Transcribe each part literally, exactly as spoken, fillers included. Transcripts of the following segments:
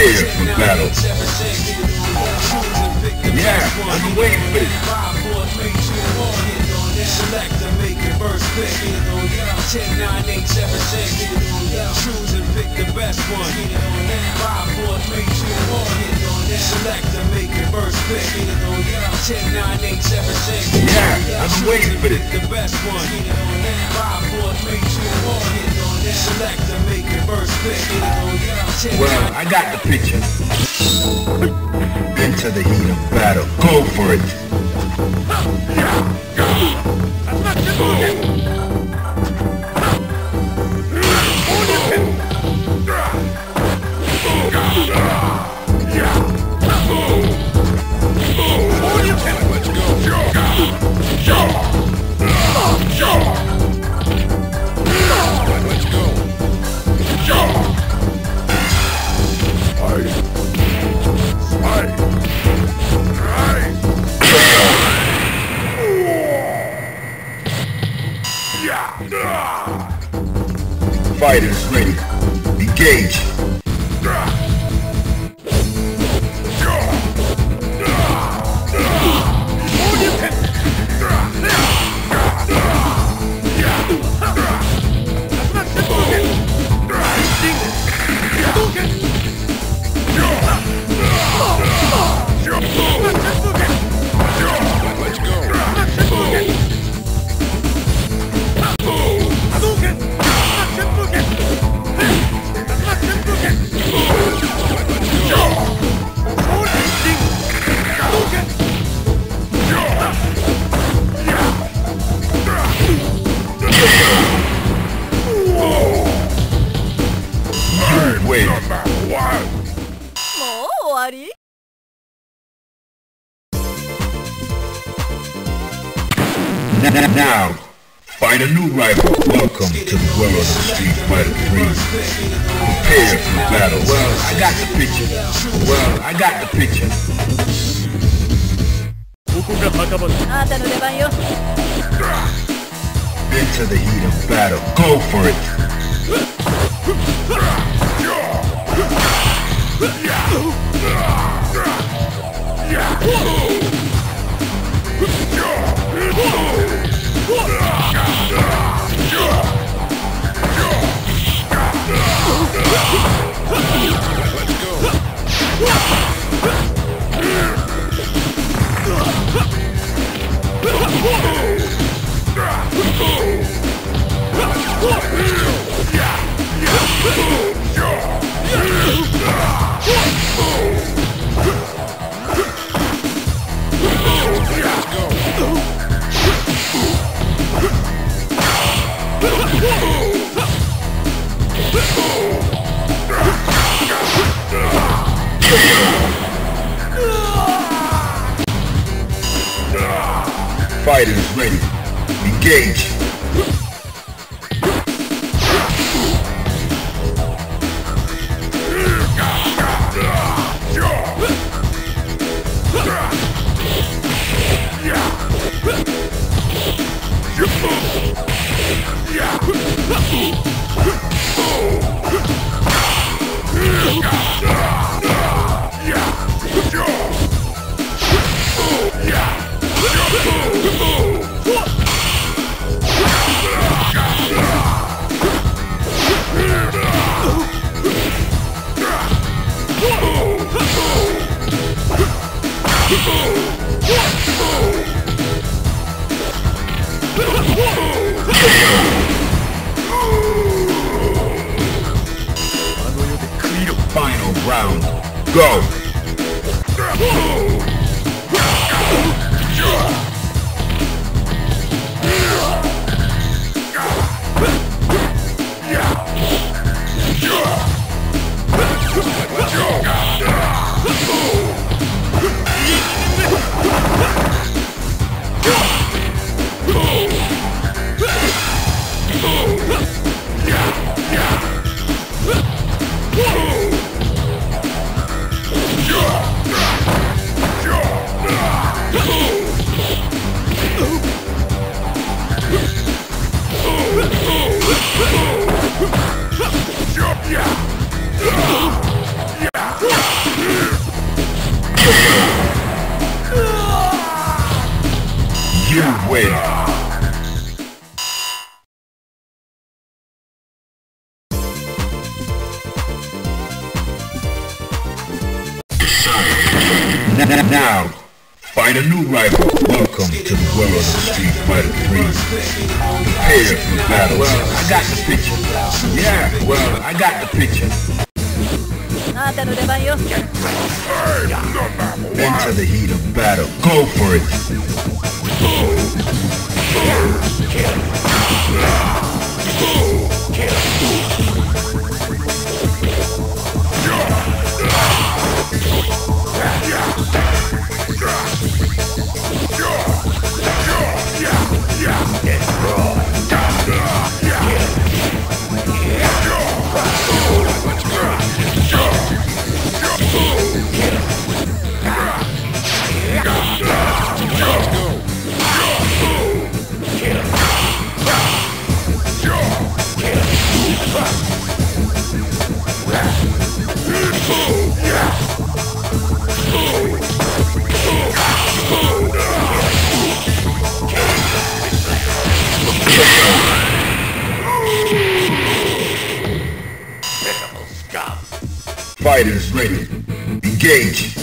Prepare for battle. Yeah, I've been waiting for this. Select and make your first pick. ten, nine, eight, seven, six. Choose and pick the best one. five, four, three, two, one. Select and make your first pick. ten, nine, eight, seven, six. Yeah, I've been waiting for this. The best one. five, four, three, two, one. Select and make your first pick. Well, I got the picture. Into the heat of battle. Go for it. Fighters ready. Engage. Now, find a new rival. Welcome to the world of Street Fighter three. Prepare for battle. Well, I got the picture. Well, I got the picture. Into the heat of battle. Go for it. Fighters ready. Engage. Final round. Go! win. Now, find a new rival. Welcome to the world of Street Fighter three. Prepare for battle. Well, I got the picture. Yeah, well, I got the picture. Into the heat of battle. Go for it. Fighters ready. Engage.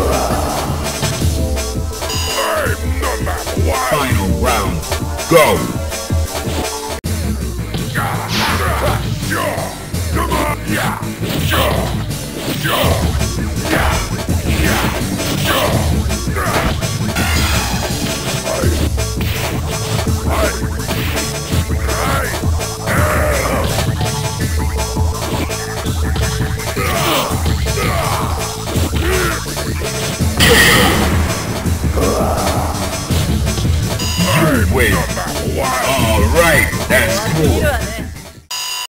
Final round. Go!